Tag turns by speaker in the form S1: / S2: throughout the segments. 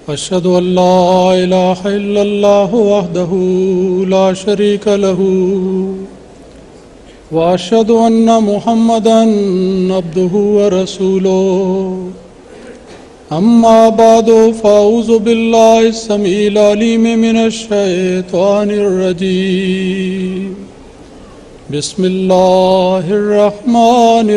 S1: أشهد أن لا إله إلا الله وحده لا شريك له وأشهد أن محمدًا عبده ورسوله أما بعد فأعوذ بالله السميع العليم من الشيطان الرجيم بسم الله الرحمن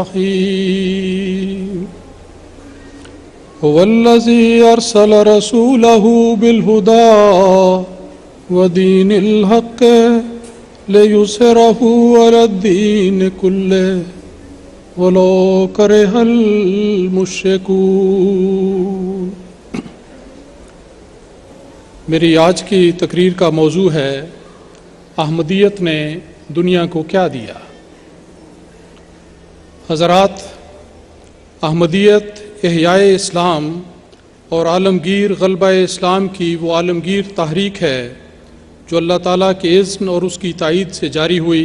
S1: الرحيم هو الذي أرسل رسوله بالهدى ودين الحق ليظهره على الدين كله ولو كره المشركون۔ میری آج کی تقریر کا موضوع ہے احمدیت نے دنیا کو کیا دیا۔ حضرات، احمدیت احیاء اسلام اور عالمگیر غلبہ اسلام کی وہ عالمگیر تحریک ہے جو اللہ تعالیٰ کے اذن اور اس کی تائید سے جاری ہوئی۔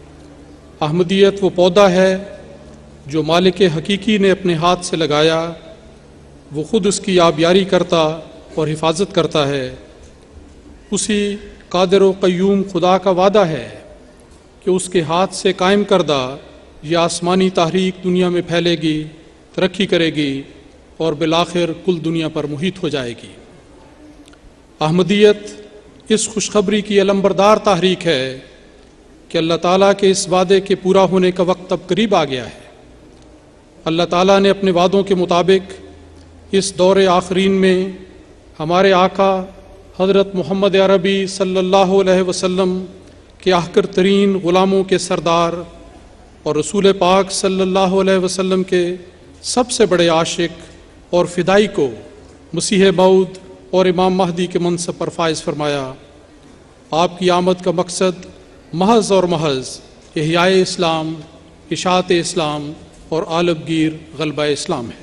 S1: احمدیت وہ پودا ہے جو مالک حقیقی نے اپنے ہاتھ سے لگایا، وہ خود اس کی آبیاری کرتا اور حفاظت کرتا ہے۔ اسی قادر و قیوم خدا کا وعدہ ہے کہ اس کے ہاتھ سے قائم کردہ یہ آسمانی تحریک دنیا میں پھیلے گی، ترقی کرے گی اور بالآخر کل دنیا پر محیط ہو جائے گی۔ احمدیت اس خوشخبری کی علمبردار تحریک ہے کہ اللہ تعالیٰ کے اس وعدے کے پورا ہونے کا وقت اب قریب آ گیا ہے۔ اللہ تعالیٰ نے اپنے وعدوں کے مطابق اس دور آخرین میں ہمارے آقا حضرت محمد عربی صلی اللہ علیہ وسلم کے احقر ترین غلاموں کے سردار اور رسول پاک صلی اللہ علیہ وسلم کے سب سے بڑے عاشق اور فدائی کو مسیح موعود اور امام مہدی کے منصب پر فائز فرمایا۔ آپ کی آمد کا مقصد محض اور محض احیاء اسلام، اشاعت اسلام اور عالمگیر غلبہ اسلام ہے۔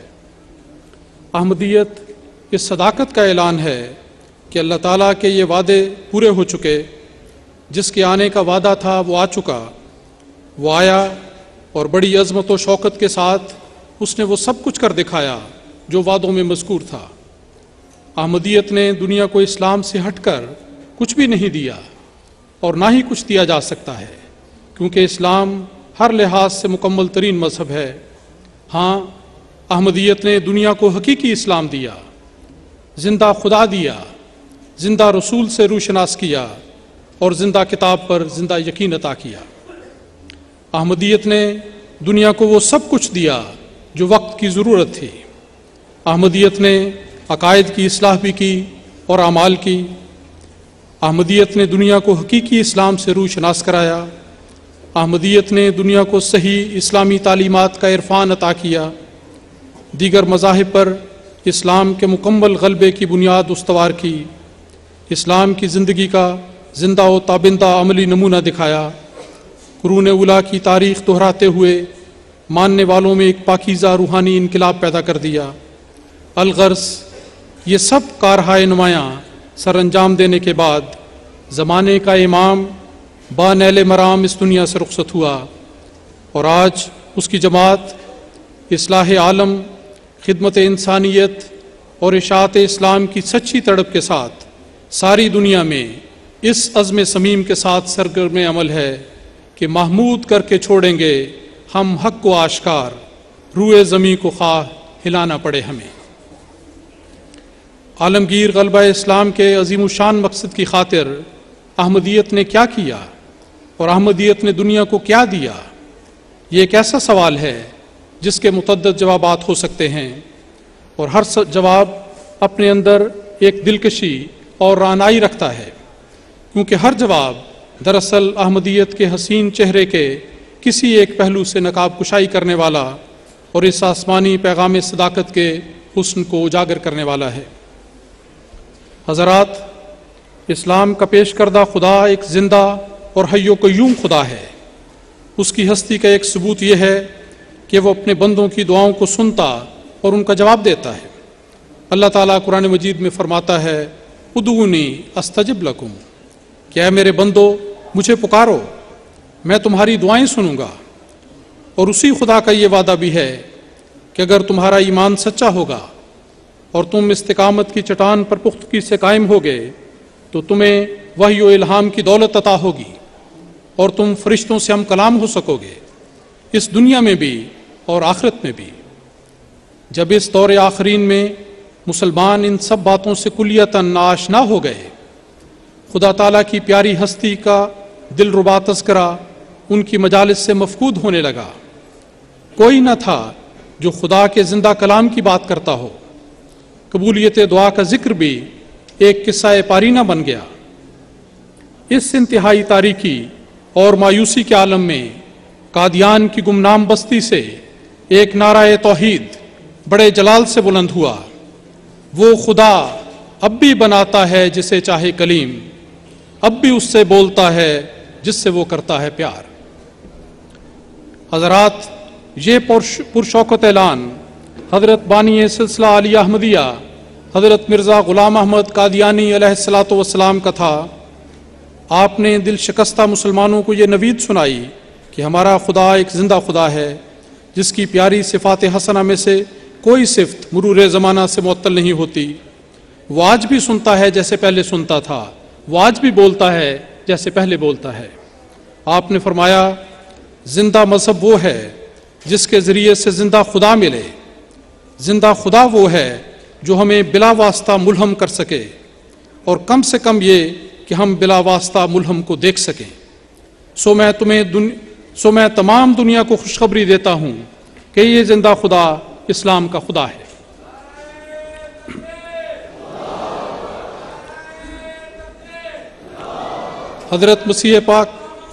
S1: احمدیت اس صداقت کا اعلان ہے کہ اللہ تعالیٰ کے یہ وعدے پورے ہو چکے، جس کے آنے کا وعدہ تھا وہ آ چکا، وہ آیا اور بڑی عظمت و شوکت کے ساتھ اس نے وہ سب کچھ کر دکھایا جو وعدوں میں مذکور تھا۔ احمدیت نے دنیا کو اسلام سے ہٹ کر کچھ بھی نہیں دیا اور نہ ہی کچھ دیا جا سکتا ہے، کیونکہ اسلام ہر لحاظ سے مکمل ترین مذہب ہے۔ ہاں، احمدیت نے دنیا کو حقیقی اسلام دیا، زندہ خدا دیا، زندہ رسول سے روشناس کیا اور زندہ کتاب پر زندہ یقین عطا کیا۔ احمدیت نے دنیا کو وہ سب کچھ دیا جو وقت کی ضرورت تھی۔ احمدیت نے عقائد کی اصلاح بھی کی اور اعمال کی۔ احمدیت نے دنیا کو حقیقی اسلام سے روشناس کرایا۔ احمدیت نے دنیا کو صحیح اسلامی تعلیمات کا عرفان عطا کیا، دیگر مذاہب پر اسلام کے مکمل غلبے کی بنیاد استوار کی، اسلام کی زندگی کا زندہ و تابندہ عملی نمونہ دکھایا، قرون اولیٰ کی تاریخ دہراتے ہوئے ماننے والوں میں ایک پاکیزہ روحانی انقلاب پیدا کر دیا۔ الغرض یہ سب کارہائے نمایاں سر انجام دینے کے بعد زمانے کا امام بانیل مرام اس دنیا سے رخصت ہوا، اور آج اس کی جماعت اصلاح عالم، خدمت انسانیت اور اشاعت اسلام کی سچی تڑپ کے ساتھ ساری دنیا میں اس عزم صمیم کے ساتھ سرگرم عمل ہے کہ محمود کر کے چھوڑیں گے ہم حق کو آشکار، روئے زمیں کو خواہ ہلانا پڑے ہمیں۔ عالمگیر غلبہ اسلام کے عظیم الشان مقصد کی خاطر احمدیت نے کیا کیا اور احمدیت نے دنیا کو کیا دیا؟ یہ ایک ایسا سوال ہے جس کے متعدد جوابات ہو سکتے ہیں، اور ہر جواب اپنے اندر ایک دلکشی اور رعنائی رکھتا ہے، کیونکہ ہر جواب دراصل احمدیت کے حسین چہرے کے کسی ایک پہلو سے نقاب کشائی کرنے والا اور اس آسمانی پیغام صداقت کے حسن کو اجاگر کرنے والا ہے۔ حضرات، اسلام کا پیش کردہ خدا ایک زندہ اور حی و قیوم خدا ہے۔ اس کی ہستی کا ایک ثبوت یہ ہے کہ وہ اپنے بندوں کی دعاؤں کو سنتا اور ان کا جواب دیتا ہے۔ اللہ تعالیٰ قرآن مجید میں فرماتا ہے، ادعونی استجب لکم، کہ اے میرے بندو مجھے پکارو، میں تمہاری دعائیں سنوں گا۔ اور اسی خدا کا یہ وعدہ بھی ہے کہ اگر تمہارا ایمان سچا ہوگا اور تم استقامت کی چٹان پر پختگی سے قائم ہوگے تو تمہیں وحی و الہام کی دولت عطا ہوگی اور تم فرشتوں سے ہم کلام ہو سکو گے، اس دنیا میں بھی اور آخرت میں بھی۔ جب اس دور آخرین میں مسلمان ان سب باتوں سے کلیتاً ناآشنا ہو گئے، خدا تعالیٰ کی پیاری ہستی کا دل ربا تذکرہ ان کی مجالس سے مفقود ہونے لگا۔ کوئی نہ تھا جو خدا کے زندہ کلام کی بات کرتا ہو۔ قبولیت دعا کا ذکر بھی ایک قصہ پارینہ بن گیا۔ اس انتہائی تاریکی اور مایوسی کے عالم میں قادیان کی گمنام بستی سے ایک نعرہ توحید بڑے جلال سے بلند ہوا، وہ خدا اب بھی بناتا ہے جسے چاہے کلیم، اب بھی اس سے بولتا ہے جس سے وہ کرتا ہے پیار۔ حضرات، یہ پرشوکت اعلان حضرت بانی سلسلہ انتی-احمدیہ حضرت مرزا غلام احمد قادیانی علیہ الصلاۃ والسلام کا تھا۔ آپ نے دل شکستہ مسلمانوں کو یہ نوید سنائی کہ ہمارا خدا ایک زندہ خدا ہے جس کی پیاری صفات حسنہ میں سے کوئی صفت مرور زمانہ سے معطل نہیں ہوتی۔ وہ آج بھی سنتا ہے جیسے پہلے سنتا تھا، وہ آج بھی بولتا ہے جیسے پہلے بولتا ہے۔ آپ نے فرمایا، زندہ مذہب وہ ہے جس کے ذریعے سے زندہ خدا ملے۔ زندہ خدا وہ ہے جو ہمیں بلا واسطہ ملہم کر سکے، اور کم سے کم یہ کہ ہم بلا واسطہ ملہم کو دیکھ سکیں۔ سو میں تمام دنیا کو خوشخبری دیتا ہوں کہ یہ زندہ خدا اسلام کا خدا ہے۔ حضرت مسیح پاک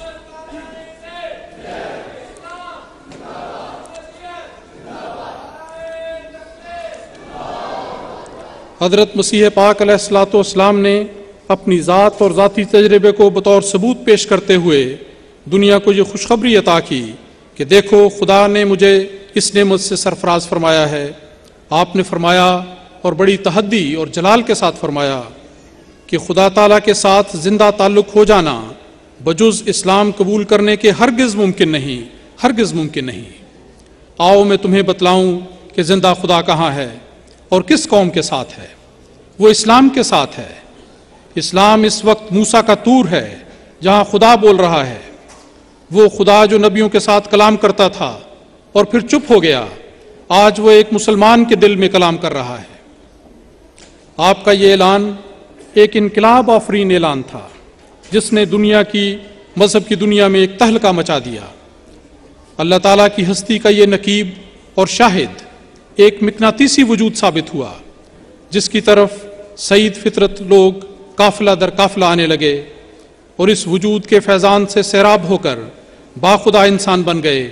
S1: علیہ الصلوۃ والسلام نے اپنی ذات اور ذاتی تجربے کو بطور ثبوت پیش کرتے ہوئے دنیا کو یہ خوشخبری عطا کی کہ دیکھو خدا نے مجھے اس نعمت سے سرفراز فرمایا ہے۔ آپ نے فرمایا، اور بڑی تحدی اور جلال کے ساتھ فرمایا، کہ خدا تعالیٰ کے ساتھ زندہ تعلق ہو جانا بجز اسلام قبول کرنے کے ہرگز ممکن نہیں، ہرگز ممکن نہیں۔ آؤ میں تمہیں بتلاؤں کہ زندہ خدا کہاں ہے اور کس قوم کے ساتھ ہے۔ وہ اسلام کے ساتھ ہے۔ اسلام اس وقت موسیٰ کا طور ہے جہاں خدا بول رہا ہے۔ وہ خدا جو نبیوں کے ساتھ کلام کرتا تھا اور پھر چپ ہو گیا، آج وہ ایک مسلمان کے دل میں کلام کر رہا ہے۔ آپ کا یہ اعلان ایک انقلاب آفرین اعلان تھا جس نے مذہب کی دنیا میں ایک تہلکہ مچا دیا۔ اللہ تعالیٰ کی ہستی کا یہ نقیب اور شاہد ایک مقناطیسی وجود ثابت ہوا جس کی طرف سعید فطرت لوگ قافلہ در قافلہ آنے لگے، اور اس وجود کے فیضان سے سیراب ہو کر باخدا انسان بن گئے۔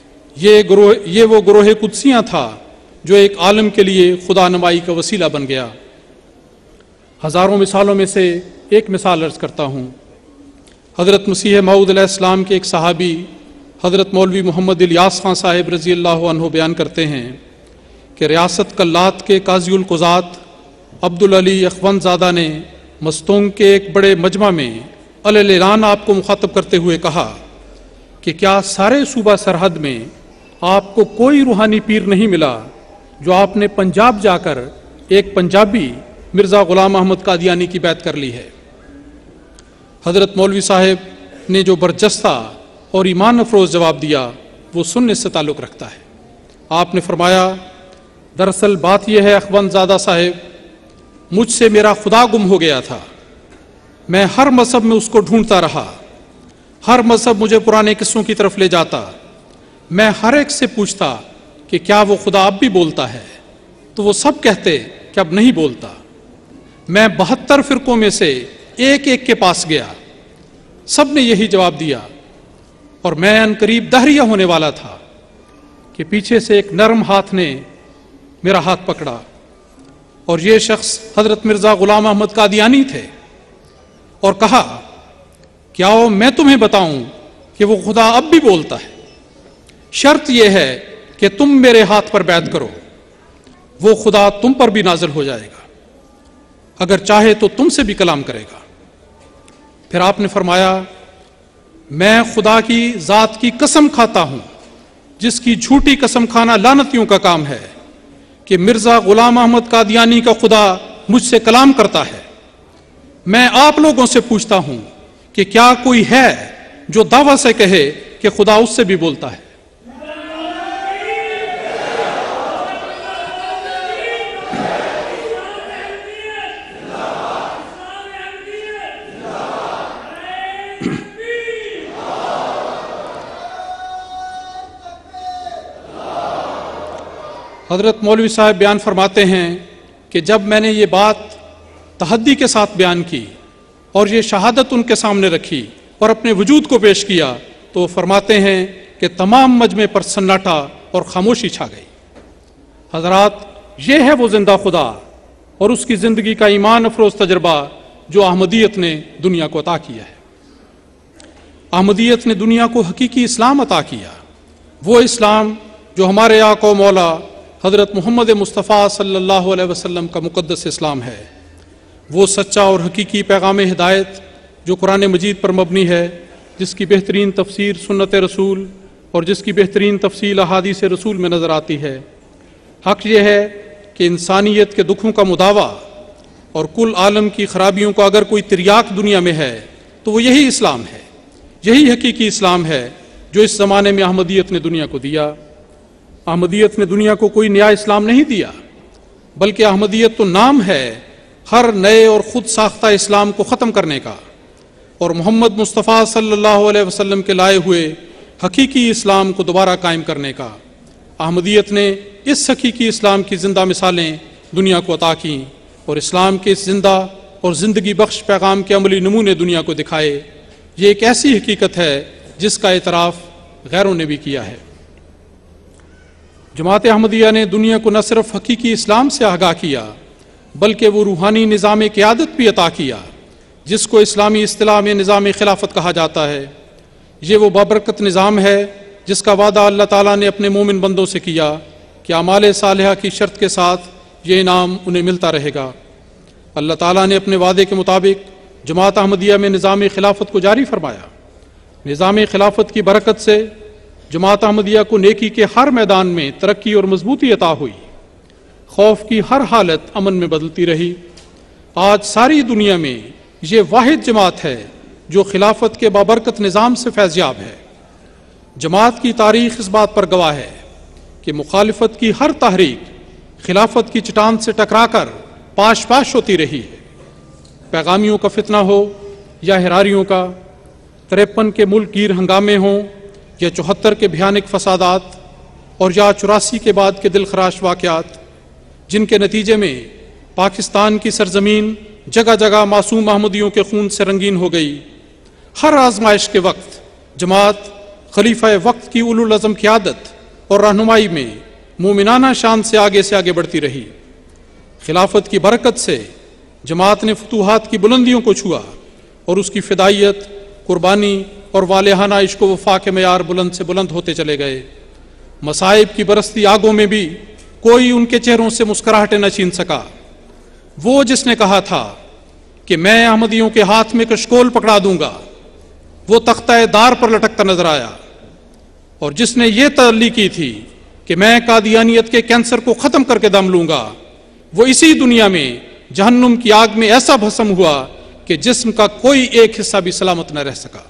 S1: یہ وہ گروہ قدسیاں تھا جو ایک عالم کے لیے خدا نمائی کا وسیلہ بن گیا۔ ہزاروں مثالوں میں سے ایک مثال عرض کرتا ہوں۔ حضرت مسیح موعود علیہ السلام کے ایک صحابی حضرت مولوی محمد الیاس خان صاحب رضی اللہ عنہ بیان کرتے ہیں کہ ریاست کلات کے قاضی القضات عبدالعلی اخوند زادہ نے مستونگ کے ایک بڑے مجمع میں اعلان آپ کو مخاطب کرتے ہوئے کہا کہ کیا سارے صوبہ سرحد میں آپ کو کوئی روحانی پیر نہیں ملا جو آپ نے پنجاب جا کر ایک پنجابی مرزا غلام احمد قادیانی کی بیعت کر لی ہے؟ حضرت مولوی صاحب نے جو برجستہ اور ایمان افروز جواب دیا وہ سنت سے تعلق رکھتا ہے۔ آپ نے فرمایا، دراصل بات یہ ہے اخوند زادہ صاحب، مجھ سے میرا خدا گم ہو گیا تھا۔ میں ہر مذہب میں اس کو ڈھونڈتا رہا، ہر مذہب مجھے پرانے قصوں کی طرف لے جاتا۔ میں ہر ایک سے پوچھتا کہ کیا وہ خدا اب بھی بولتا ہے، تو وہ سب کہتے کہ اب نہیں بولتا۔ میں 72 فرقوں میں سے ایک ایک کے پاس گیا، سب نے یہی جواب دیا، اور میں ان قریب دہریہ ہونے والا تھا کہ پیچھے سے ایک نرم ہاتھ نے میرا ہاتھ پکڑا، اور یہ شخص حضرت مرزا غلام احمد قادیانی تھے، اور کہا کہ آؤ میں تمہیں بتاؤں کہ وہ خدا اب بھی بولتا ہے، شرط یہ ہے کہ تم میرے ہاتھ پر بیعت کرو، وہ خدا تم پر بھی نازل ہو جائے گا، اگر چاہے تو تم سے بھی کلام کرے گا۔ پھر آپ نے فرمایا، میں خدا کی ذات کی قسم کھاتا ہوں جس کی جھوٹی قسم کھانا لعنتیوں کا کام ہے کہ مرزا غلام احمد قادیانی کا خدا مجھ سے کلام کرتا ہے، میں آپ لوگوں سے پوچھتا ہوں کہ کیا کوئی ہے جو دعویٰ سے کہے کہ خدا اس سے بھی بولتا ہے؟ حضرت مولوی صاحب بیان فرماتے ہیں کہ جب میں نے یہ بات تحدی کے ساتھ بیان کی اور یہ شہادت ان کے سامنے رکھی اور اپنے وجود کو پیش کیا تو وہ فرماتے ہیں کہ تمام مجمع پر سناٹا اور خاموشی چھا گئی۔ حضرات، یہ ہے وہ زندہ خدا اور اس کی زندگی کا ایمان افروز تجربہ جو احمدیت نے دنیا کو عطا کیا ہے۔ احمدیت نے دنیا کو حقیقی اسلام عطا کیا، وہ اسلام جو ہمارے آقا و مولا حضرت محمد مصطفیٰ صلی اللہ علیہ وسلم کا مقدس اسلام ہے، وہ سچا اور حقیقی پیغام ہدایت جو قرآن مجید پر مبنی ہے، جس کی بہترین تفسیر سنت رسول اور جس کی بہترین تفصیل احادیث رسول میں نظر آتی ہے۔ حق یہ ہے کہ انسانیت کے دکھوں کا مداوع اور کل عالم کی خرابیوں کا اگر کوئی تریاک دنیا میں ہے تو وہ یہی اسلام ہے، یہی حقیقی اسلام ہے جو اس زمانے میں احمدیت نے دنیا کو دیا۔ احمدیت نے دنیا کو کوئی نیا اسلام نہیں دیا، بلکہ احمدیت تو نام ہے ہر نئے اور خود ساختہ اسلام کو ختم کرنے کا اور محمد مصطفیٰ صلی اللہ علیہ وسلم کے لائے ہوئے حقیقی اسلام کو دوبارہ قائم کرنے کا۔ احمدیت نے اس حقیقی اسلام کی زندہ مثالیں دنیا کو عطا کیں اور اسلام کے اس زندہ اور زندگی بخش پیغام کے عملی نمونے دنیا کو دکھائے۔ یہ ایک ایسی حقیقت ہے جس کا اعتراف غیروں نے بھی کیا ہے۔ جماعت احمدیہ نے دنیا کو نہ صرف حقیقی اسلام سے آگاہ کیا بلکہ وہ روحانی نظام قیادت بھی عطا کیا جس کو اسلامی اصطلاح میں نظام خلافت کہا جاتا ہے۔ یہ وہ بابرکت نظام ہے جس کا وعدہ اللہ تعالیٰ نے اپنے مومن بندوں سے کیا کہ اعمال صالحہ کی شرط کے ساتھ یہ انعام انہیں ملتا رہے گا۔ اللہ تعالیٰ نے اپنے وعدے کے مطابق جماعت احمدیہ میں نظام خلافت کو جاری فرمایا۔ نظام خلافت کی برکت سے جماعت احمدیہ کو نیکی کے ہر میدان میں ترقی اور مضبوطی عطا ہوئی، خوف کی ہر حالت امن میں بدلتی رہی۔ آج ساری دنیا میں یہ واحد جماعت ہے جو خلافت کے بابرکت نظام سے فیضیاب ہے۔ جماعت کی تاریخ اس بات پر گواہ ہے کہ مخالفت کی ہر تحریک خلافت کی چٹان سے ٹکرا کر پاش پاش ہوتی رہی ہے۔ پیغامیوں کا فتنہ ہو یا ہراریوں کا، 53 کے ملک گیر ہنگامے ہوں یا 74 کے بھیانک فسادات اور یا 84 کے بعد کے دل خراش واقعات، جن کے نتیجے میں پاکستان کی سرزمین جگہ جگہ معصوم احمدیوں کے خون سے رنگین ہو گئی، ہر آزمائش کے وقت جماعت خلیفہ وقت کی اولو العزم قیادت اور رہنمائی میں مومنانہ شان سے آگے بڑھتی رہی۔ خلافت کی برکت سے جماعت نے فتوحات کی بلندیوں کو چھوا اور اس کی فدائیت، قربانی اور والہانہ عشق و وفا کے معیار بلند سے بلند ہوتے چلے گئے۔ مصائب کی برستی آگوں میں بھی کوئی ان کے چہروں سے مسکراہٹیں نہ چھین سکا۔ وہ جس نے کہا تھا کہ میں احمدیوں کے ہاتھ میں کشکول پکڑا دوں گا، وہ تختہ دار پر لٹکتا نظر آیا، اور جس نے یہ تللی کی تھی کہ میں قادیانیت کے کینسر کو ختم کر کے دم لوں گا، وہ اسی دنیا میں جہنم کی آگ میں ایسا بھسم ہوا کہ جسم کا کوئی ایک حصہ بھی سلامت نہ رہ سکا۔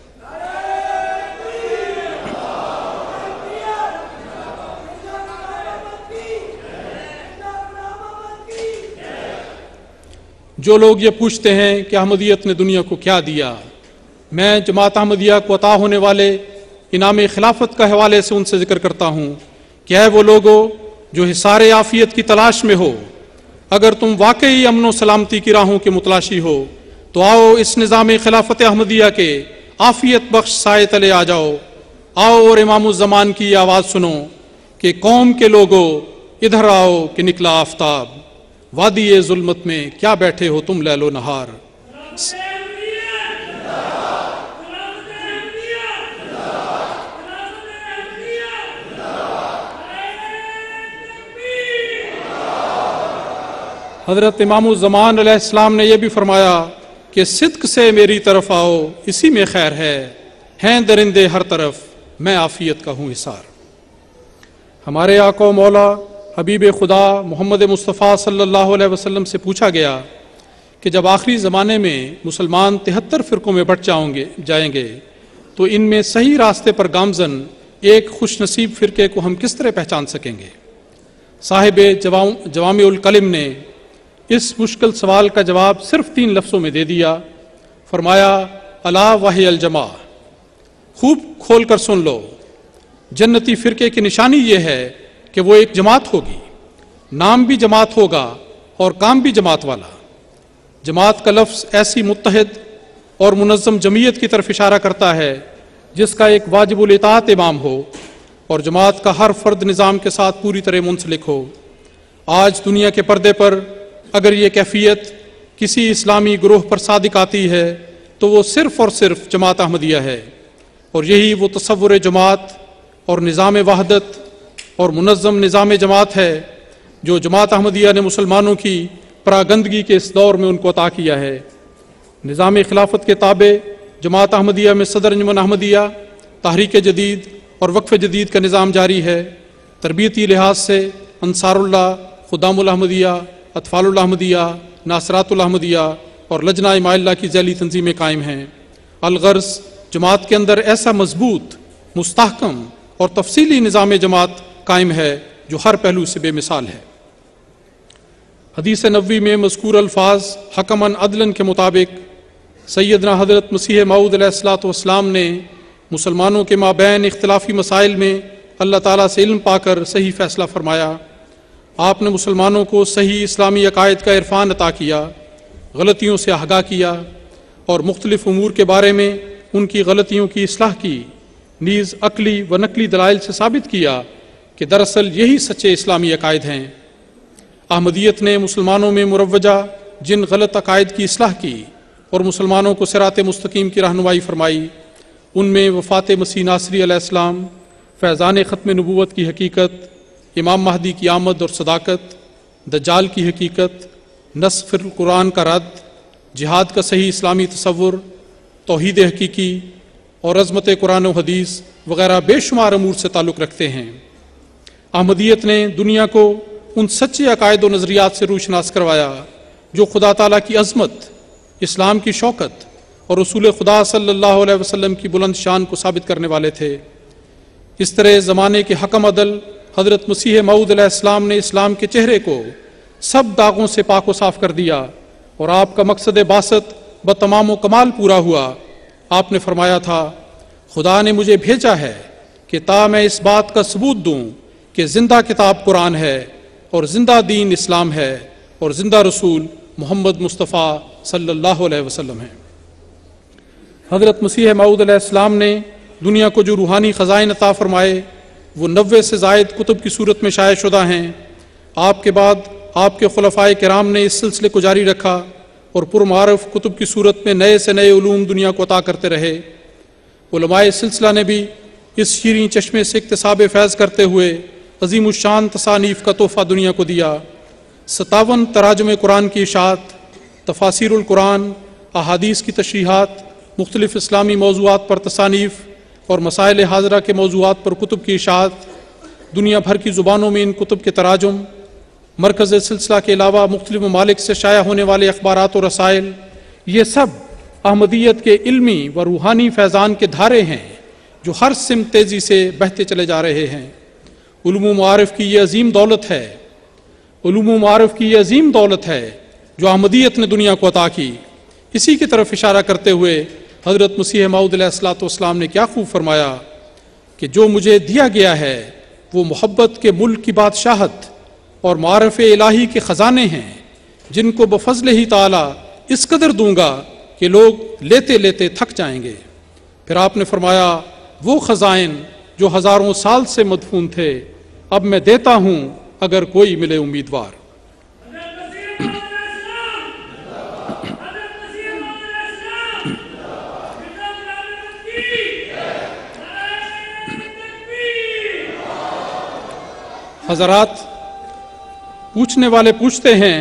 S1: جو لوگ یہ پوچھتے ہیں کہ احمدیت نے دنیا کو کیا دیا، میں جماعت احمدیہ کو عطا ہونے والے انعام خلافت کا حوالے سے ان سے ذکر کرتا ہوں کہ اے وہ لوگو جو حصار عافیت کی تلاش میں ہو، اگر تم واقعی امن و سلامتی کی راہوں کے متلاشی ہو تو آؤ اس نظام خلافت احمدیہ کے عافیت بخش سائے تلے آ جاؤ۔ آؤ اور امام الزمان کی آواز سنو کہ قوم کے لوگو ادھر آؤ کہ نکلا آفتاب، وادی ظلمت میں کیا بیٹھے ہو تم لیل و نہار۔ حضرت امام الزمان علیہ السلام نے یہ بھی فرمایا کہ صدق سے میری طرف آؤ، اسی میں خیر ہے، ہیں درندے ہر طرف، میں عافیت کا ہوں حصار۔ ہمارے آقا و مولا حبیب خدا محمد مصطفیٰ صلی اللہ علیہ وسلم سے پوچھا گیا کہ جب آخری زمانے میں مسلمان 73 فرقوں میں بٹ جائیں گے تو ان میں صحیح راستے پر گامزن ایک خوش نصیب فرقے کو ہم کس طرح پہچان سکیں گے؟ صاحب جوامع الکلم نے اس مشکل سوال کا جواب صرف 3 لفظوں میں دے دیا، فرمایا الا وہی الجماع، خوب کھول کر سن لو، جنتی فرقے کی نشانی یہ ہے کہ وہ ایک جماعت ہوگی، نام بھی جماعت ہوگا اور کام بھی جماعت والا۔ جماعت کا لفظ ایسی متحد اور منظم جمعیت کی طرف اشارہ کرتا ہے جس کا ایک واجب الاطاعت امام ہو اور جماعت کا ہر فرد نظام کے ساتھ پوری طرح منسلک ہو۔ آج دنیا کے پردے پر اگر یہ کیفیت کسی اسلامی گروہ پر صادق آتی ہے تو وہ صرف اور صرف جماعت احمدیہ ہے، اور یہی وہ تصور جماعت اور نظام وحدت اور منظم نظام جماعت ہے جو جماعت احمدیہ نے مسلمانوں کی پراگندگی کے اس دور میں ان کو عطا کیا ہے۔ نظام خلافت کے تابع جماعت احمدیہ میں صدر انجمن احمدیہ، تحریک جدید اور وقف جدید کا نظام جاری ہے۔ تربیتی لحاظ سے انصار اللہ، خدام الاحمدیہ، اطفال الاحمدیہ، ناصرات الاحمدیہ اور لجنہ اماء اللہ کی ذیلی تنظیمیں قائم ہیں۔ الغرض جماعت کے اندر ایسا مضبوط، مستحکم اور تفصیلی نظام جماعت قائم ہے جو ہر پہلو سے بے مثال ہے۔ حدیث نبوی میں مذکور الفاظ حکماً عدلاً کے مطابق سیدنا حضرت مسیح موعود علیہ الصلوۃ والسلام نے مسلمانوں کے مابین اختلافی مسائل میں اللہ تعالیٰ سے علم پا کر صحیح فیصلہ فرمایا۔ آپ نے مسلمانوں کو صحیح اسلامی عقائد کا عرفان عطا کیا، غلطیوں سے آگاہ کیا اور مختلف امور کے بارے میں ان کی غلطیوں کی اصلاح کی، نیز عقلی و نقلی دلائل سے ثابت کیا کہ دراصل یہی سچے اسلامی عقائد ہیں۔ احمدیت نے مسلمانوں میں مروجہ جن غلط عقائد کی اصلاح کی اور مسلمانوں کو صراط مستقیم کی رہنمائی فرمائی، ان میں وفات مسیح ناصری علیہ السلام، فیضان ختم نبوت کی حقیقت، امام مہدی کی آمد اور صداقت، دجال کی حقیقت، نسخ القرآن کا رد، جہاد کا صحیح اسلامی تصور، توحید حقیقی اور عظمت قرآن و حدیث وغیرہ بے شمار امور سے تعلق رکھتے ہیں۔ احمدیت نے دنیا کو ان سچے عقائد و نظریات سے روشناس کروایا جو خدا تعالیٰ کی عظمت، اسلام کی شوکت اور رسول خدا صلی اللہ علیہ وسلم کی بلند شان کو ثابت کرنے والے تھے۔ اس طرح زمانے کے حکم عدل حضرت مسیح موعود علیہ السلام نے اسلام کے چہرے کو سب داغوں سے پاک و صاف کر دیا اور آپ کا مقصد بعثت بتمام و کمال پورا ہوا۔ آپ نے فرمایا تھا، خدا نے مجھے بھیجا ہے کہ تا میں اس بات کا ثبوت دوں کہ زندہ کتاب قرآن ہے اور زندہ دین اسلام ہے اور زندہ رسول محمد مصطفیٰ صلی اللہ علیہ وسلم ہے۔ حضرت مسیح موعود علیہ السلام نے دنیا کو جو روحانی خزائن عطا فرمائے وہ 90 سے زائد کتب کی صورت میں شائع شدہ ہیں۔ آپ کے بعد آپ کے خلفائے کرام نے اس سلسلے کو جاری رکھا اور پرمعارف کتب کی صورت میں نئے سے نئے علوم دنیا کو عطا کرتے رہے۔ علماء سلسلہ نے بھی اس شیریں چشمے سے اکتساب فیض کرتے ہوئے عظیم الشان تصانیف کا تحفہ دنیا کو دیا۔ 57 تراجم قرآن کی اشاعت، تفاسیر القرآن، احادیث کی تشریحات، مختلف اسلامی موضوعات پر تصانیف اور مسائل حاضرہ کے موضوعات پر کتب کی اشاعت، دنیا بھر کی زبانوں میں ان کتب کے تراجم، مرکز سلسلہ کے علاوہ مختلف ممالک سے شائع ہونے والے اخبارات و رسائل، یہ سب احمدیت کے علمی و روحانی فیضان کے دھارے ہیں جو ہر سمت تیزی سے بہتے چلے جا رہے ہیں۔ علوم و معارف کی یہ عظیم دولت ہے، علوم و معارف کی یہ عظیم دولت ہے جو احمدیت نے دنیا کو عطا کی۔ اسی کی طرف اشارہ کرتے ہوئے حضرت مسیح موعود علیہ الصلوۃ والسلام نے کیا خوب فرمایا کہ جو مجھے دیا گیا ہے وہ محبت کے ملک کی بادشاہت اور معارف الہی کے خزانے ہیں جن کو بفضل ہی تعالیٰ اس قدر دوں گا کہ لوگ لیتے لیتے تھک جائیں گے۔ پھر آپ نے فرمایا، وہ خزائن جو ہزاروں سال سے مدفون تھے اب میں دیتا ہوں اگر کوئی ملے امیدوار۔ حضرات، پوچھنے والے پوچھتے ہیں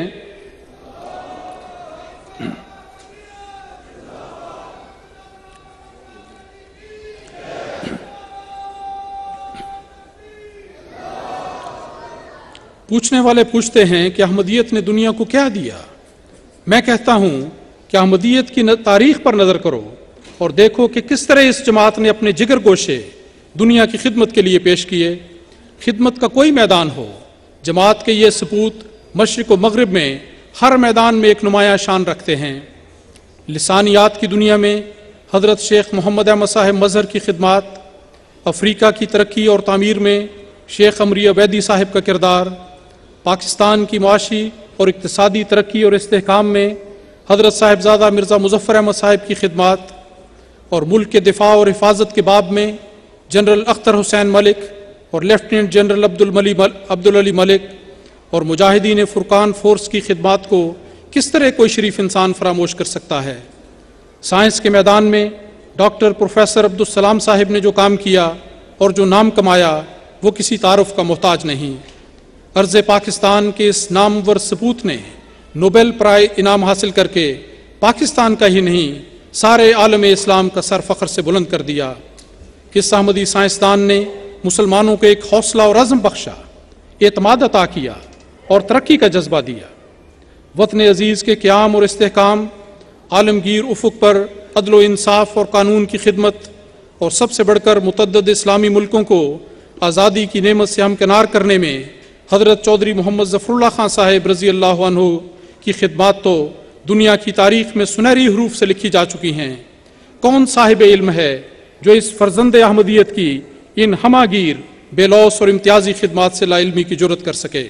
S1: پوچھنے والے پوچھتے ہیں کہ احمدیت نے دنیا کو کیا دیا؟ میں کہتا ہوں کہ احمدیت کی تاریخ پر نظر کرو اور دیکھو کہ کس طرح اس جماعت نے اپنے جگر گوشے دنیا کی خدمت کے لیے پیش کیے۔ خدمت کا کوئی میدان ہو، جماعت کے یہ سپوت مشرق و مغرب میں ہر میدان میں ایک نمایاں شان رکھتے ہیں۔ لسانیات کی دنیا میں حضرت شیخ محمد احمد صاحب مظہر کی خدمات، افریقہ کی ترقی اور تعمیر میں شیخ امری عبیدی صاحب کا کردار، پاکستان کی معاشی اور اقتصادی ترقی اور استحکام میں حضرت صاحبزادہ مرزا مظفر احمد صاحب کی خدمات، اور ملک کے دفاع اور حفاظت کے باب میں جنرل اختر حسین ملک اور لیفٹیننٹ جنرل عبدالعلی ملک اور مجاہدین فرقان فورس کی خدمات کو کس طرح کوئی شریف انسان فراموش کر سکتا ہے؟ سائنس کے میدان میں ڈاکٹر پروفیسر عبدالسلام صاحب نے جو کام کیا اور جو نام کمایا وہ کسی تعارف کا محتاج نہیں۔ ارض پاکستان کے اس نامور سپوت نے نوبل پرائز انعام حاصل کر کے پاکستان کا ہی نہیں سارے عالم اسلام کا سر فخر سے بلند کر دیا۔ اس احمدی سائنسدان نے مسلمانوں کو ایک حوصلہ اور عزم بخشا، اعتماد عطا کیا اور ترقی کا جذبہ دیا۔ وطن عزیز کے قیام اور استحکام، عالمگیر افق پر عدل و انصاف اور قانون کی خدمت، اور سب سے بڑھ کر متعدد اسلامی ملکوں کو آزادی کی نعمت سے ہمکنار کرنے میں حضرت چودھری محمد ظفر اللہ خان صاحب رضی اللہ عنہ کی خدمات تو دنیا کی تاریخ میں سنہری حروف سے لکھی جا چکی ہیں۔ کون صاحب علم ہے جو اس فرزند احمدیت کی ان ہماگیر بے لوث اور امتیازی خدمات سے لا علمی کی جرت کر سکے؟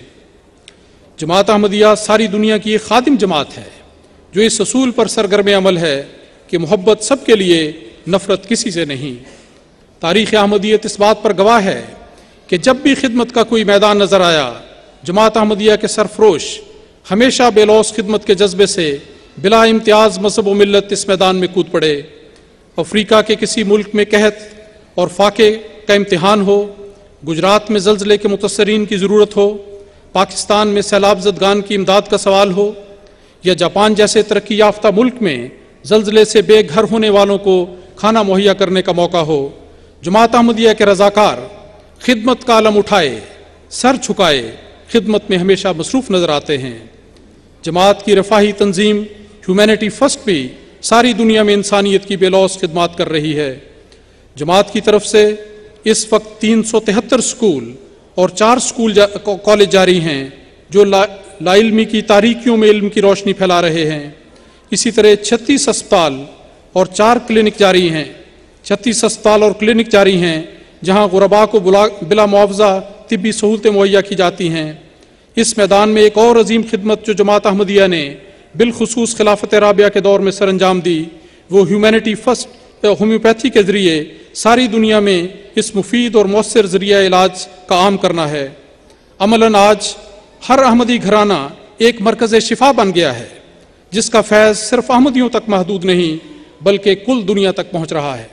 S1: جماعت احمدیہ ساری دنیا کی ایک خادم جماعت ہے جو اس اصول پر سرگرم عمل ہے کہ محبت سب کے لیے، نفرت کسی سے نہیں۔ تاریخ احمدیت اس بات پر گواہ ہے کہ جب بھی خدمت کا کوئی میدان نظر آیا، جماعت احمدیہ کے سرفروش ہمیشہ بے لوث خدمت کے جذبے سے بلا امتیاز مذہب و ملت اس میدان میں کود پڑے۔ افریقہ کے کسی ملک میں قحط اور فاقے کا امتحان ہو، گجرات میں زلزلے کے متاثرین کی ضرورت ہو، پاکستان میں سیلاب زدگان کی امداد کا سوال ہو، یا جاپان جیسے ترقی یافتہ ملک میں زلزلے سے بے گھر ہونے والوں کو کھانا مہیا کرنے کا موقع ہو، جماعت احمدیہ کے رضاکار خدمت کا علم اٹھائے، سر جھکائے خدمت میں ہمیشہ مصروف نظر آتے ہیں۔ جماعت کی رفاہی تنظیم ہیومینٹی فرسٹ بھی ساری دنیا میں انسانیت کی بے لوث خدمات کر رہی ہے۔ جماعت کی طرف سے اس وقت 373 سکول اور 4 کالج جاری ہیں جو لا علمی کی تاریکیوں میں علم کی روشنی پھیلا رہے ہیں۔ اسی طرح 36 اسپتال اور 4 کلینک جاری ہیں 36 اسپتال اور کلینک جاری ہیں جہاں غرباء کو بلا معاوضہ طبی سہولتیں مہیا کی جاتی ہیں۔ اس میدان میں ایک اور عظیم خدمت جو جماعت احمدیہ نے بالخصوص خلافت رابعہ کے دور میں سر انجام دی، وہ ہیومینٹی فرسٹ ہومیوپیتھی کے ذریعے ساری دنیا میں اس مفید اور مؤثر ذریعہ علاج کا عام کرنا ہے۔ عملاً آج ہر احمدی گھرانہ ایک مرکز شفا بن گیا ہے جس کا فیض صرف احمدیوں تک محدود نہیں بلکہ کل دنیا تک پہنچ رہا ہے۔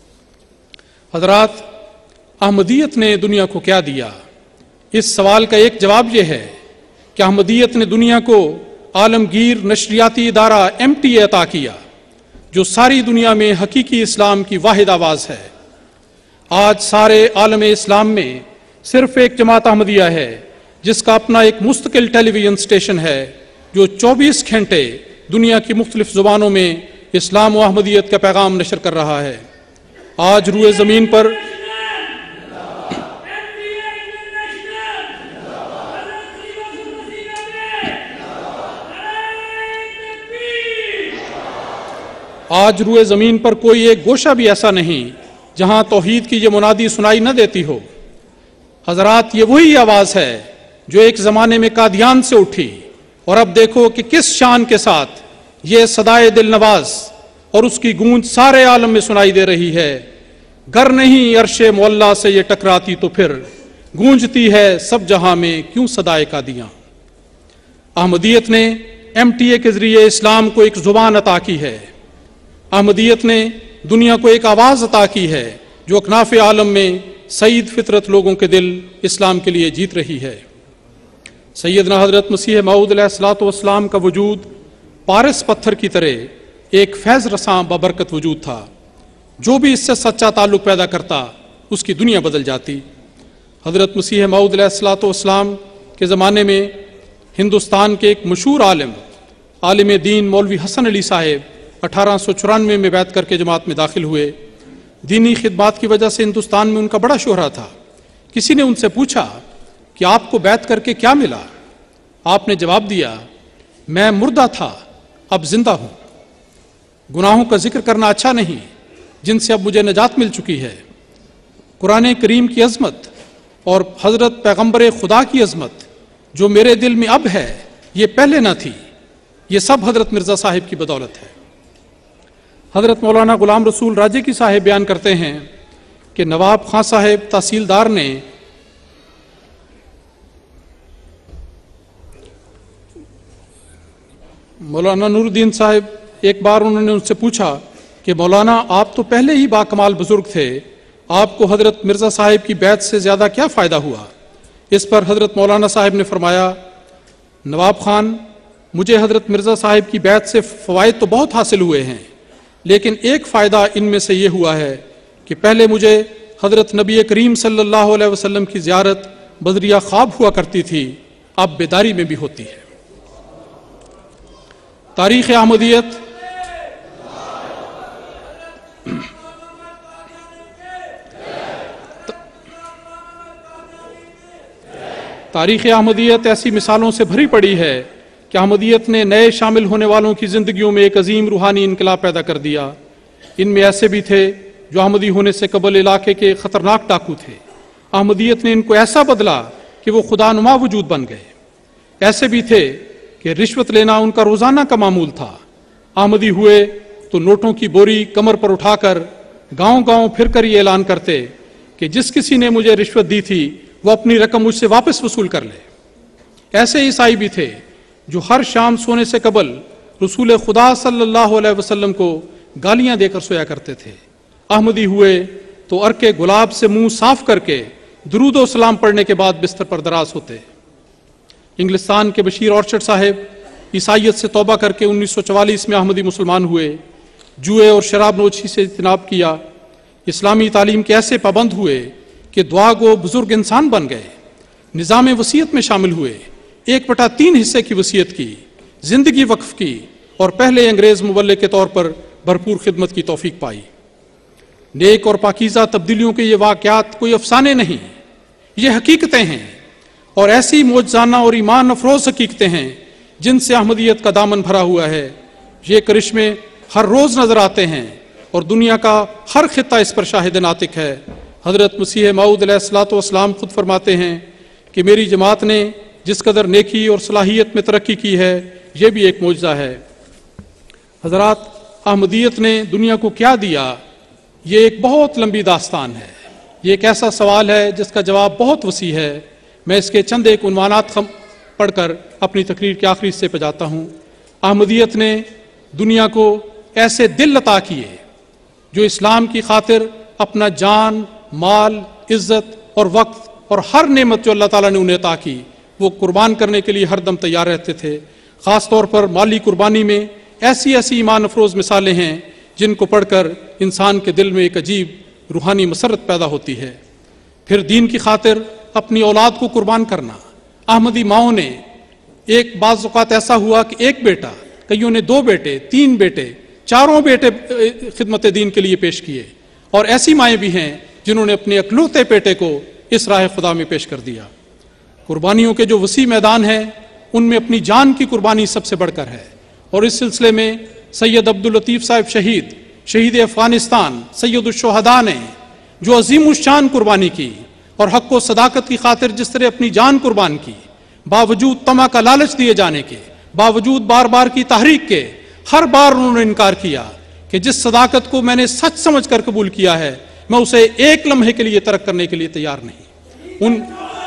S1: حضرات، احمدیت نے دنیا کو کیا دیا؟ اس سوال کا ایک جواب یہ ہے کہ احمدیت نے دنیا کو عالمگیر نشریاتی ادارہ MTA عطا کیا جو ساری دنیا میں حقیقی اسلام کی واحد آواز ہے۔ آج سارے عالم اسلام میں صرف ایک جماعت احمدیہ ہے جس کا اپنا ایک مستقل ٹیلی ویژن اسٹیشن ہے جو 24 گھنٹے دنیا کی مختلف زبانوں میں اسلام و احمدیت کا پیغام نشر کر رہا ہے۔ آج روئے زمین پر کوئی ایک گوشہ بھی ایسا نہیں جہاں توحید کی یہ منادی سنائی نہ دیتی ہو۔ حضرات، یہ وہی آواز ہے جو ایک زمانے میں قادیان سے اٹھی، اور اب دیکھو کہ کس شان کے ساتھ یہ صدائے دل نواز اور اس کی گونج سارے عالم میں سنائی دے رہی ہے۔ گر نہیں عرش معلا سے یہ ٹکراتی تو پھر گونجتی ہے سب جہاں میں کیوں صدائے قادیاں۔ احمدیت نے MTA کے ذریعے اسلام کو ایک زبان عطا کی ہے۔ احمدیت نے دنیا کو ایک آواز عطا کی ہے جو اکناف عالم میں سعید فطرت لوگوں کے دل اسلام کے لیے جیت رہی ہے۔ سیدنا حضرت مسیح موعود علیہ الصلوۃ والسلام کا وجود پارس پتھر کی طرح ایک فیض رساں بابرکت وجود تھا، جو بھی اس سے سچا تعلق پیدا کرتا اس کی دنیا بدل جاتی۔ حضرت مسیح موعود علیہ الصلوۃ والسلام کے ज़माने में हिंदुस्तान के एक मशहूर आलिम दीन मौलवी हसन अली साहब 1894 में बैत करके जमात में दाखिल हुए। दीनी खिदमात की वजह से हिंदुस्तान में उनका बड़ा शोहरा था। किसी ने उनसे पूछा कि आपको बैत करके क्या मिला? आपने जवाब दिया, मैं मुर्दा था, अब जिंदा हूँ। गुनाहों का जिक्र करना अच्छा नहीं, जिनसे अब मुझे नजात मिल चुकी है। कुरान करीम की अज़मत और हज़रत पैगम्बर खुदा की अज़मत जो मेरे दिल में अब है, ये पहले ना थी। ये सब हज़रत मिर्ज़ा साहिब की बदौलत है। हज़रत मौलाना ग़ुलाम रसूल राजे की साहिब बयान करते हैं कि नवाब खां साहिब तहसीलदार ने मौलाना नूरुद्दीन साहिब, एक बार उन्होंने उनसे पूछा कि मौलाना आप तो पहले ही बाकमाल बुजुर्ग थे, आपको हज़रत मिर्ज़ा साहिब की बैत से ज़्यादा क्या फ़ायदा हुआ? इस पर हज़रत मौलाना साहिब ने फरमाया, नवाब खान, मुझे हज़रत मिर्ज़ा साहिब की बैत से फ़वाइद तो बहुत हासिल हुए हैं, लेकिन एक फ़ायदा इनमें से ये हुआ है कि पहले मुझे हज़रत नबी करीम सल्लल्लाहु अलैहि वसल्लम की ज़ियारत बदरिया ख्वाब हुआ करती थी, अब बेदारी में भी होती है। तारीख़ अहमदियत ऐसी मिसालों से भरी पड़ी है कि अहमदियत ने नए शामिल होने वालों की ज़िंदगियों में एक अजीम रूहानी इनकलाब पैदा कर दिया। इनमें ऐसे भी थे जो अहमदी होने से कबल इलाके के ख़तरनाक डाकू थे। अहमदियत ने इनको ऐसा बदला कि वो खुदानुमा वजूद बन गए। ऐसे भी थे कि रिश्वत लेना उनका रोज़ाना का मामूल था। अहमदी हुए तो नोटों की बोरी कमर पर उठाकर गांव-गांव फिरकर ये ऐलान करते कि जिस किसी ने मुझे रिश्वत दी थी वो अपनी रकम मुझसे वापस वसूल कर ले। ऐसे ईसाई भी थे जो हर शाम सोने से कबल रसूल खुदा सल्लल्लाहु अलैहि वसल्लम को गालियां देकर सोया करते थे। अहमदी हुए तो अर्के गुलाब से मुंह साफ करके दुरूद व सलाम पढ़ने के बाद बिस्तर पर दराज होते। इंग्लिस्तान के बशीर ऑर्चर्ड साहब ईसाइयत से तौबा करके 1944 में अहमदी मुसलमान हुए। जुए और शराब नोशी से इज्तनाब किया। इस्लामी तालीम के ऐसे पाबंद हुए कि दुआ गो बुजुर्ग इंसान बन गए। निज़ाम वसीयत में शामिल हुए। 1/3 हिस्से की वसीयत की, जिंदगी वक्फ की और पहले अंग्रेज मुवल्ले के तौर पर भरपूर खिदमत की तौफीक पाई। नेक और पाकीज़ा तब्दीलियों के ये वाक़यात कोई अफसाने नहीं, ये हकीकतें हैं और ऐसी मौजज़ाना और ईमान अफरोज़ हकीकतें हैं जिनसे अहमदियत का दामन भरा हुआ है। ये करिश्मे हर रोज़ नज़र आते हैं और दुनिया का हर खित्ता इस पर शाहिद नातिक है। हज़रत मसीह मऊद अलैहिस्सलाम खुद फरमाते हैं कि मेरी जमात ने जिस कदर नेकी और सलाहियत में तरक्की की है, ये भी एक मौजज़ा है। हज़रात, अहमदियत ने दुनिया को क्या दिया, ये एक बहुत लंबी दास्तान है। ये एक ऐसा सवाल है जिसका जवाब बहुत वसी है। मैं इसके चंद एक उन्वानात पढ़कर अपनी तकरीर के आखिरी हिस्से पर जाता हूँ। अहमदियत ने दुनिया को ऐसे दिल अता किए जो इस्लाम की खातिर अपना जान, माल, इज़्ज़त और वक्त और हर नेमत जो अल्लाह ताला ने उन्हें अता की वो कुर्बान करने के लिए हरदम तैयार रहते थे। ख़ास तौर पर माली कुर्बानी में ऐसी ऐसी ईमान अफरोज़ मिसालें हैं जिनको पढ़कर इंसान के दिल में एक अजीब रूहानी मसरत पैदा होती है। फिर दीन की खातिर अपनी औलाद को कुर्बान करना। अहमदी माओं ने एक बाज़ औक़ात ऐसा हुआ कि एक बेटा, कईयों ने 2 बेटे, 3 बेटे, 4 बेटे खिदमत दीन के लिए पेश किए और ऐसी माएँ भी हैं जिन्होंने अपने अकलौते बेटे को इस राह खुदा में पेश कर दिया। कुर्बानियों के जो वसी मैदान हैं उनमें अपनी जान की कुर्बानी सबसे बढ़कर है और इस सिलसिले में सैयद अब्दुल लतीफ़ साहब शहीद अफ़गानिस्तान सैयदुश्शुहदा ने जो अज़ीमुश्शान कुर्बानी की और हक़ व सदाकत की खातिर जिस तरह अपनी जान कुर्बान की, बावजूद तमा का लालच दिए जाने के, बावजूद बार बार की तहरीक के, हर बार उन्होंने इनकार किया कि जिस सदाकत को मैंने सच समझ कर कबूल किया है मैं उसे एक लम्हे के लिए तर्क करने के लिए तैयार नहीं।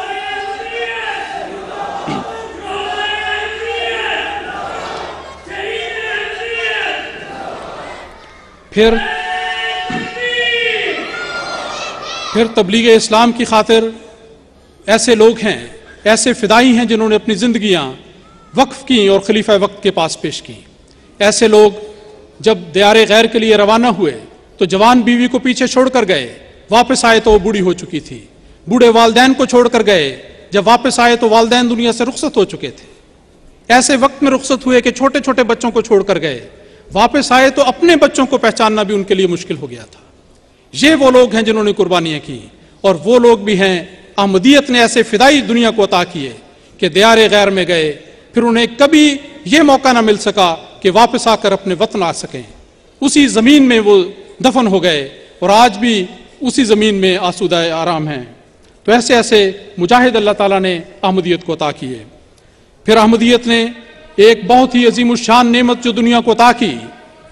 S1: फिर तबलीग इस्लाम की खातिर ऐसे लोग हैं, ऐसे फिदाई हैं जिन्होंने अपनी जिंदगियां वक्फ की और खलीफा वक्त के पास पेश की। ऐसे लोग जब दियारे गैर के लिए रवाना हुए तो जवान बीवी को पीछे छोड़कर गए, वापस आए तो वो बूढ़ी हो चुकी थी। बूढ़े वालदैन को छोड़कर गए, جب واپس آئے تو والدین دنیا سے رخصت ہو چکے تھے، ایسے وقت میں رخصت ہوئے کہ چھوٹے چھوٹے بچوں کو چھوڑ کر گئے، واپس آئے تو اپنے بچوں کو پہچاننا بھی ان کے لیے مشکل ہو گیا تھا۔ یہ وہ لوگ ہیں جنہوں نے قربانیاں کی، اور وہ لوگ بھی ہیں احمدیت نے ایسے فدائی دنیا کو عطا کیے کہ دیار غیر میں گئے، پھر انہیں کبھی یہ موقع نہ مل سکا کہ واپس آ کر اپنے وطن آ سکیں، اسی زمین میں وہ دفن ہو گئے اور آج بھی اسی زمین میں آسودہ آرام ہیں۔ تو ایسے ایسے مجاہد اللہ تعالیٰ نے احمدیت کو عطا کیے۔ پھر احمدیت نے ایک بہت ہی عظیم الشان نعمت جو دنیا کو عطا کی،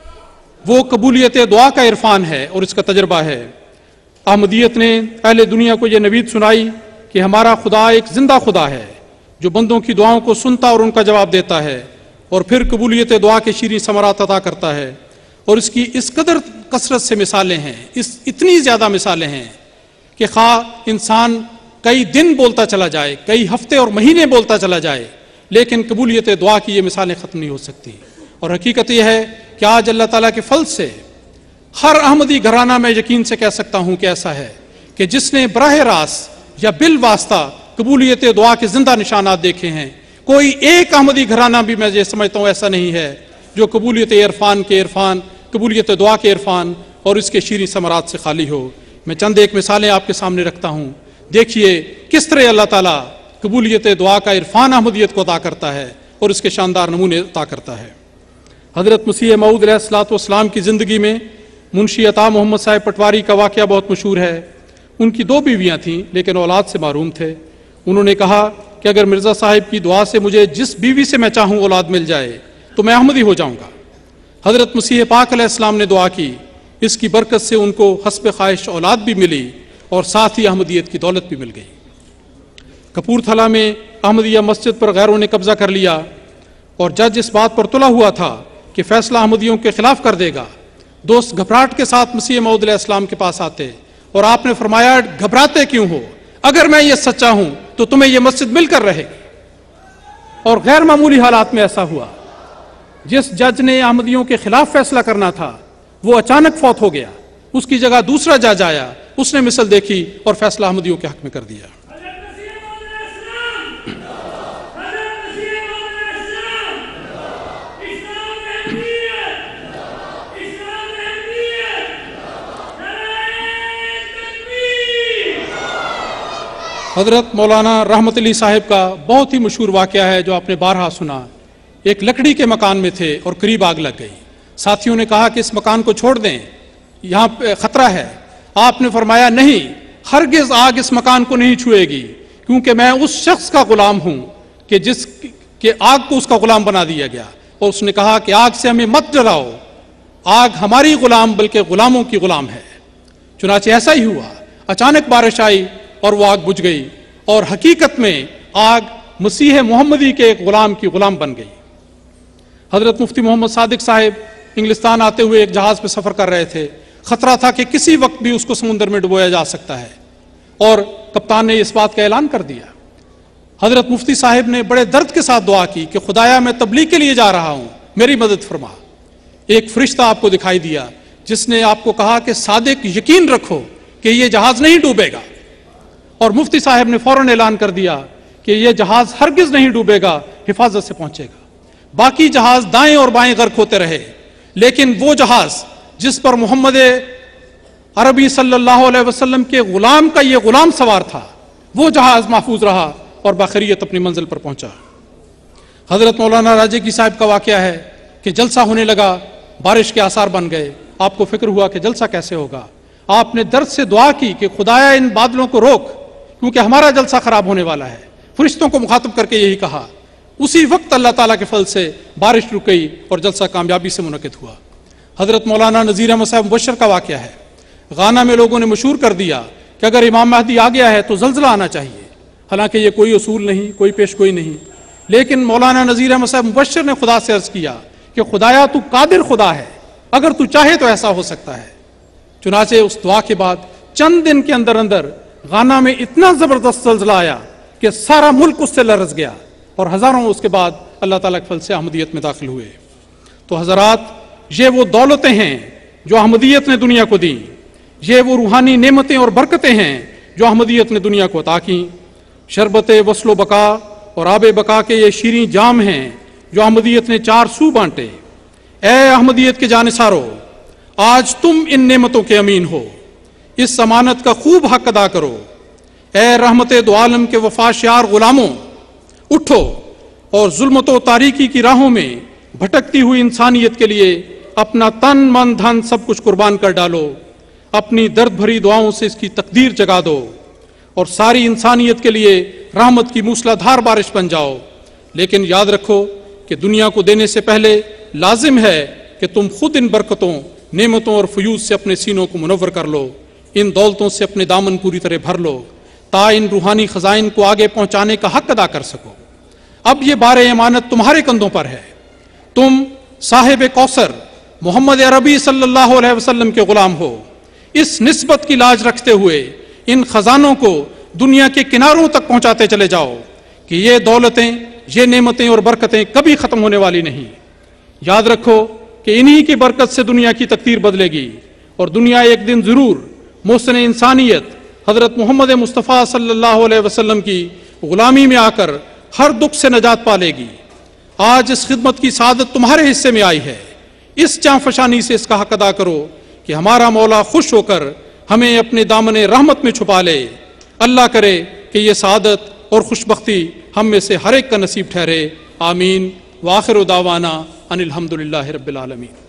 S1: وہ قبولیت دعا کا عرفان ہے اور اس کا تجربہ ہے۔ احمدیت نے اہل دنیا کو یہ نوید سنائی کہ ہمارا خدا ایک زندہ خدا ہے جو بندوں کی دعاؤں کو سنتا اور ان کا جواب دیتا ہے، اور پھر قبولیت دعا کے شیریں ثمرات عطا کرتا ہے۔ اور اس کی اس قدر کثرت سے مثالیں ہیں، اتنی زیادہ مثالیں ہیں کہ خواہ انسان کئی دن بولتا چلا جائے، کئی ہفتے اور مہینے بولتا چلا جائے، لیکن قبولیت دعا کی یہ مثالیں ختم نہیں ہو سکتی۔ اور حقیقت یہ ہے کہ آج اللہ تعالیٰ کے فضل سے ہر احمدی گھرانہ میں یقین سے کہہ سکتا ہوں کہ ایسا ہے کہ جس نے براہ راست یا بالواسطہ قبولیت دعا کے زندہ نشانات دیکھے ہیں، کوئی ایک احمدی گھرانہ بھی میں یہ سمجھتا ہوں ایسا نہیں ہے جو قبولیت عرفان کے عرفان، قبولیت دعا کے عرفان اور اس کے شیریں ثمرات سے خالی ہو۔ میں چند ایک مثالیں آپ کے سامنے رکھتا ہوں، دیکھیے کس طرح اللہ تعالیٰ قبولیت دعا کا عرفان احمدیت کو عطا کرتا ہے اور اس کے شاندار نمونے عطا کرتا ہے۔ حضرت مسیح موعود علیہ الصلوۃ والسلام کی زندگی میں منشی عطا محمد صاحب پٹواری کا واقعہ بہت مشہور ہے۔ ان کی 2 بیویاں تھیں لیکن اولاد سے محروم تھے۔ انہوں نے کہا کہ اگر مرزا صاحب کی دعا سے مجھے جس بیوی سے میں چاہوں اولاد مل جائے تو میں احمدی ہو جاؤں گا۔ حضرت مسیح پاک علیہ السلام نے دعا کی، اس کی برکت سے ان کو حسب خواہش اولاد بھی ملی اور ساتھ ہی احمدیت کی دولت بھی مل گئی۔ کپورتھلا میں احمدیہ مسجد پر غیروں نے قبضہ کر لیا اور جج اس بات پر تلا ہوا تھا کہ فیصلہ احمدیوں کے خلاف کر دے گا۔ دوست گھبراہٹ کے ساتھ مسیح موعود علیہ السلام کے پاس آتے اور آپ نے فرمایا گھبراتے کیوں ہو، اگر میں یہ سچا ہوں تو تمہیں یہ مسجد مل کر رہے گی۔ اور غیر معمولی حالات میں ایسا ہوا، جس جج نے احمدیوں کے خلاف فیصلہ کرنا تھا وہ اچانک فوت ہو گیا، اس کی جگہ دوسرا جج آیا، اس نے مثل دیکھی اور فیصلہ احمدیوں کے حق میں کر دیا۔ حضرت مولانا رحمت علی صاحب کا بہت ہی مشہور واقعہ ہے جو آپ نے بارہا سنا۔ ایک لکڑی کے مکان میں تھے اور قریب آگ لگ گئی، ساتھیوں نے کہا کہ اس مکان کو چھوڑ دیں، یہاں پہ خطرہ ہے۔ آپ نے فرمایا نہیں، ہرگز آگ اس مکان کو نہیں چھوئے گی، کیونکہ میں اس شخص کا غلام ہوں کہ جس کے آگ کو اس کا غلام بنا دیا گیا۔ اور اس نے کہا کہ آگ سے ہمیں مت ڈراؤ، آگ ہماری غلام بلکہ غلاموں کی غلام ہے۔ چنانچہ ایسا ہی ہوا، اچانک بارش آئی اور وہ آگ بجھ گئی، اور حقیقت میں آگ مسیح محمدی کے ایک غلام کی غلام بن گئی۔ حضرت مفتی محمد صادق صاحب انگلستان آتے ہوئے ایک جہاز پہ سفر کر رہے تھے، خطرہ تھا کہ کسی وقت بھی اس کو سمندر میں ڈبویا جا سکتا ہے، اور کپتان نے اس بات کا اعلان کر دیا۔ حضرت مفتی صاحب نے بڑے درد کے ساتھ دعا کی کہ خدایا میں تبلیغ کے لیے جا رہا ہوں، میری مدد فرما۔ ایک فرشتہ آپ کو دکھائی دیا جس نے آپ کو کہا کہ صادق یقین رکھو کہ یہ جہاز نہیں ڈوبے گا، اور مفتی صاحب نے فوراً اعلان کر دیا کہ یہ جہاز ہرگز نہیں ڈوبے گا، حفاظت سے پہنچے گا۔ باقی جہاز دائیں اور بائیں غرق ہوتے رہے، لیکن وہ جہاز جس پر محمد عربی صلی اللہ علیہ وسلم کے غلام کا یہ غلام سوار تھا، وہ جہاز محفوظ رہا اور باخریت اپنی منزل پر پہنچا۔ حضرت مولانا راجے کی صاحب کا واقعہ ہے کہ جلسہ ہونے لگا، بارش کے آثار بن گئے، آپ کو فکر ہوا کہ جلسہ کیسے ہوگا۔ آپ نے درد سے دعا کی کہ خدایا ان بادلوں کو روک، کیونکہ ہمارا جلسہ خراب ہونے والا ہے۔ فرشتوں کو مخاطب کر کے یہی کہا، اسی وقت اللہ تعالیٰ کے فضل سے بارش رک گئی اور جلسہ کامیابی سے منعقد ہوا۔ حضرت مولانا نذیر احمد صاحب مبشر کا واقعہ ہے، غانا میں لوگوں نے مشہور کر دیا کہ اگر امام مہدی آ گیا ہے تو زلزلہ آنا چاہیے، حالانکہ یہ کوئی اصول نہیں، کوئی پیش گوئی نہیں، لیکن مولانا نذیر احمد صاحب مبشر نے خدا سے عرض کیا کہ خدایا تو قادر خدا ہے، اگر تو چاہے تو ایسا ہو سکتا ہے۔ چنانچہ اس دعا کے بعد چند دن کے اندر اندر غانا میں اتنا زبردست زلزلہ آیا کہ سارا ملک اس سے لرز گیا، اور ہزاروں اس کے بعد اللہ تعالیٰ کے فضل سے احمدیت میں داخل ہوئے۔ تو حضرات، یہ وہ دولتیں ہیں جو احمدیت نے دنیا کو دیں، یہ وہ روحانی نعمتیں اور برکتیں ہیں جو احمدیت نے دنیا کو عطا کیں۔ शरबत वस्लो बका और आब बका के ये शीरीं जाम हैं जो अहमदियत ने 4 सू बांटे। ए अहमदियत के जानिसारो, आज तुम इन नेमतों के अमीन हो, इस अमानत का खूब हक अदा करो। ए रहमत दो आलम के वफाशार गुलामों, उठो और जुल्मतो तारीकी की राहों में भटकती हुई इंसानियत के लिए अपना तन मन धन सब कुछ कुर्बान कर डालो। अपनी दर्द भरी दुआओं से इसकी तकदीर जगा दो और सारी इंसानियत के लिए रहमत की मूसलाधार बारिश बन जाओ। लेकिन याद रखो कि दुनिया को देने से पहले लाजिम है कि तुम खुद इन बरकतों, नेमतों और फयूज से अपने सीनों को मुनव्वर कर लो, इन दौलतों से अपने दामन पूरी तरह भर लो, ता इन रूहानी खजाइन को आगे पहुंचाने का हक अदा कर सको। अब ये बारे अमानत तुम्हारे कंधों पर है। तुम साहिब कौसर मोहम्मद अरबी सल्लल्लाहु अलैहि वसल्लम के गुलाम हो। इस निस्बत की लाज रखते हुए इन खजानों को दुनिया के किनारों तक पहुंचाते चले जाओ कि ये दौलतें, ये नेमतें और बरकतें कभी खत्म होने वाली नहीं। याद रखो कि इन्हीं की बरकत से दुनिया की तकदीर बदलेगी और दुनिया एक दिन जरूर मोहसिन इंसानियत हजरत मोहम्मद मुस्तफ़ा सल्लल्लाहु अलैहि वसल्लम की गुलामी में आकर हर दुख से नजात पालेगी। आज इस खिदमत की सादत तुम्हारे हिस्से में आई है। इस जांफशानी से इसका हक अदा करो कि हमारा मौला खुश होकर हमें अपने दामने रहमत में छुपा ले। अल्लाह करे कि ये सादत और खुशबख्ती हम में से हर एक का नसीब ठहरे। आमीन। व आखिर दावाना अनिल हम्दुलिल्लाहि रब्बिल आलमीन।